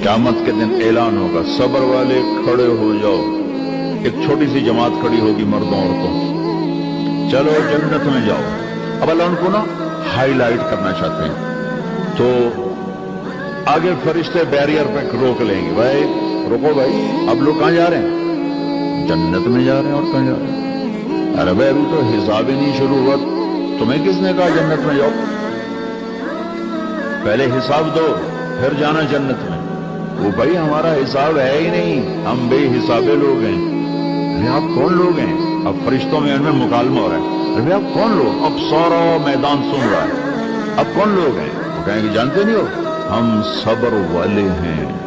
क़यामत के दिन ऐलान होगा, सब्र वाले खड़े हो जाओ। एक छोटी सी जमात खड़ी होगी मर्दों औरतों, चलो जन्नत में जाओ। अब अल्लाह उनको ना हाईलाइट करना चाहते हैं, तो आगे फरिश्ते बैरियर पे रोक लेंगे, भाई रुको भाई, अब लोग कहां जा रहे हैं? जन्नत में जा रहे हैं। और कहां जा रहे हैं? अरे भाई अभी तो हिसाब ही नहीं शुरू हुआ, तुम्हें किसने कहा जन्नत में जाओ? पहले हिसाब दो फिर जाना जन्नत में। वो भाई हमारा हिसाब है ही नहीं, हम बेहिसाबे लोग हैं। अरे आप कौन लोग हैं? अब फरिश्तों में इनमें मुकालमा हो रहा है। अरे आप कौन लोग? अब सारा मैदान सुन रहा है, अब कौन लोग हैं? वो कहेंगे जानते नहीं हो, हम सब्र वाले हैं।